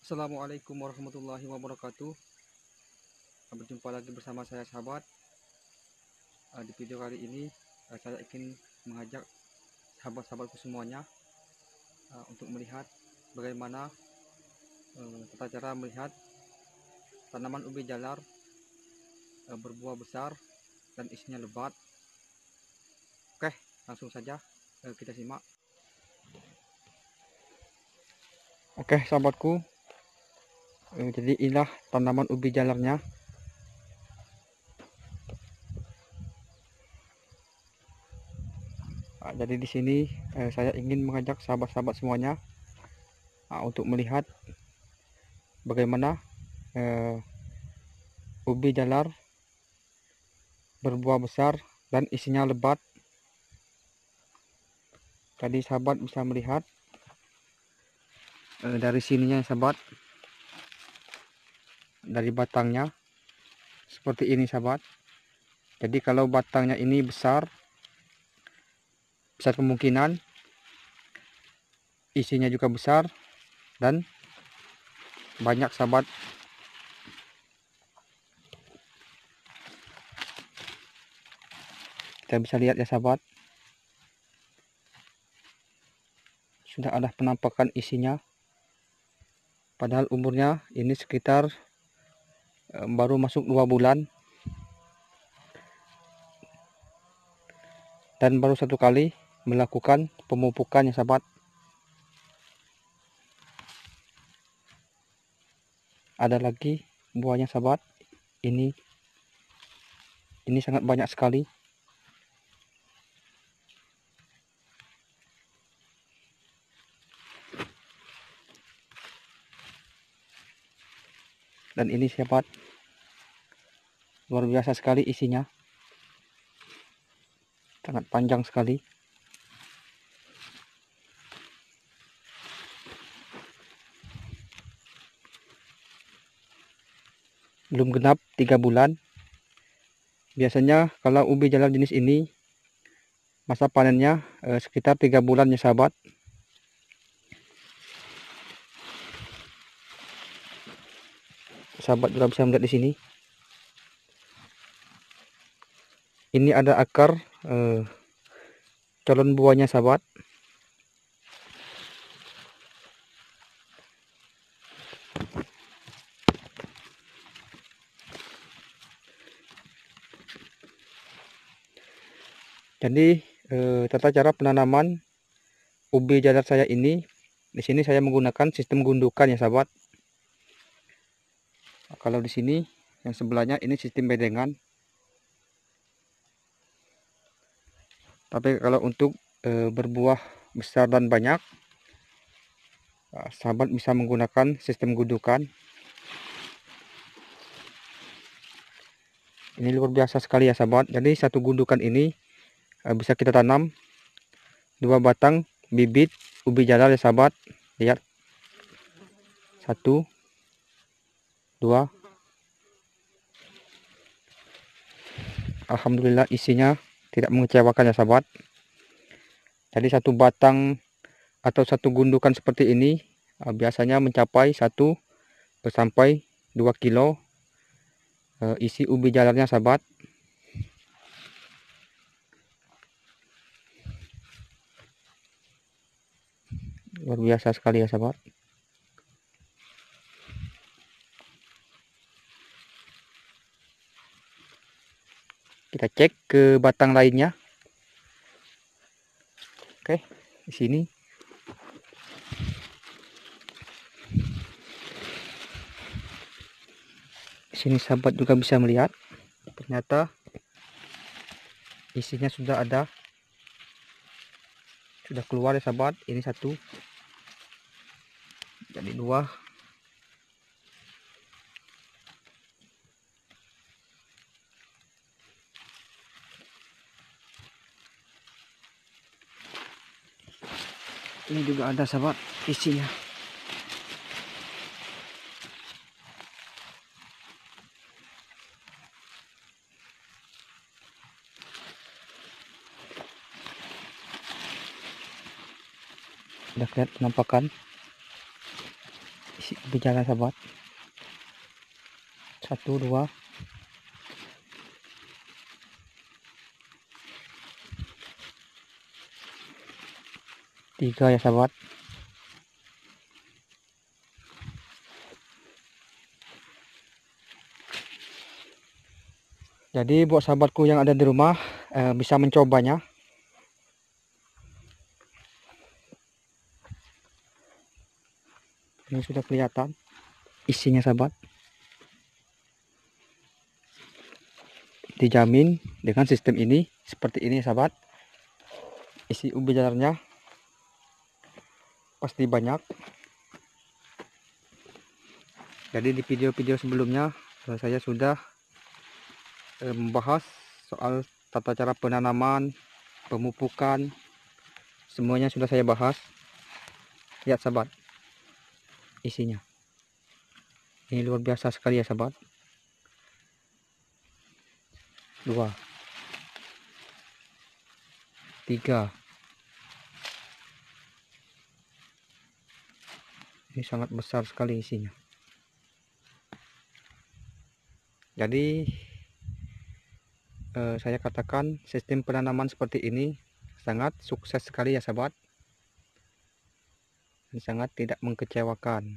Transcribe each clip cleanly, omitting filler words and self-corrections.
Assalamualaikum warahmatullahi wabarakatuh. Berjumpa lagi bersama saya sahabat. Di video kali ini saya ingin mengajak sahabat-sahabatku semuanya untuk melihat bagaimana tata cara melihat tanaman ubi jalar berbuah besar dan isinya lebat. Oke, langsung saja kita simak. Oke sahabatku, jadi inilah tanaman ubi jalarnya. Jadi di sini saya ingin mengajak sahabat-sahabat semuanya untuk melihat bagaimana ubi jalar berbuah besar dan isinya lebat. Tadi sahabat bisa melihat dari sininya sahabat, dari batangnya seperti ini sahabat. Jadi kalau batangnya ini besar kemungkinan isinya juga besar dan banyak sahabat. Kita bisa lihat ya sahabat, sudah ada penampakan isinya, padahal umurnya ini sekitar baru masuk 2 bulan dan baru 1 kali melakukan pemupukan ya sahabat. Ada lagi buahnya sahabat, ini sangat banyak sekali. Dan ini sahabat, luar biasa sekali isinya, sangat panjang sekali. Belum genap 3 bulan. Biasanya kalau ubi jalar jenis ini masa panennya sekitar 3 bulan ya sahabat. Sahabat juga bisa melihat di sini. Ini ada akar calon buahnya sahabat. Jadi tata cara penanaman ubi jalar saya ini, di sini saya menggunakan sistem gundukan ya sahabat. Kalau di sini yang sebelahnya ini sistem bedengan. Tapi kalau untuk berbuah besar dan banyak, sahabat bisa menggunakan sistem gundukan. Ini luar biasa sekali ya sahabat. Jadi satu gundukan ini bisa kita tanam 2 batang bibit ubi jalar ya sahabat. Lihat, 1, 2. Alhamdulillah isinya tidak mengecewakan ya sahabat. Jadi satu batang atau satu gundukan seperti ini biasanya mencapai 1 sampai 2 kilo isi ubi jalarnya sahabat. Luar biasa sekali ya sahabat. Kita cek ke batang lainnya. Oke, di sini. Di sini sahabat juga bisa melihat, ternyata isinya sudah ada, sudah keluar ya sahabat. Ini 1, jadi 2. Ini juga ada sahabat isinya. Sudah lihat penampakan Isi bicara sahabat. 1, 2, 3 ya sahabat. Jadi buat sahabatku yang ada di rumah bisa mencobanya. Ini sudah kelihatan isinya sahabat. Dijamin dengan sistem ini seperti ini sahabat. Isi ubi jalarnya pasti banyak. Jadi di video-video sebelumnya saya sudah membahas soal tata cara penanaman, pemupukan, semuanya sudah saya bahas. Lihat sahabat, isinya ini luar biasa sekali ya sahabat. 2, 3, ini sangat besar sekali isinya. Jadi saya katakan sistem penanaman seperti ini sangat sukses sekali ya sahabat, dan sangat tidak mengecewakan.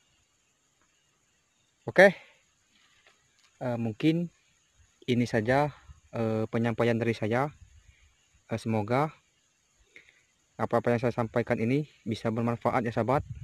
Oke, mungkin ini saja penyampaian dari saya. Semoga apa-apa yang saya sampaikan ini bisa bermanfaat ya sahabat.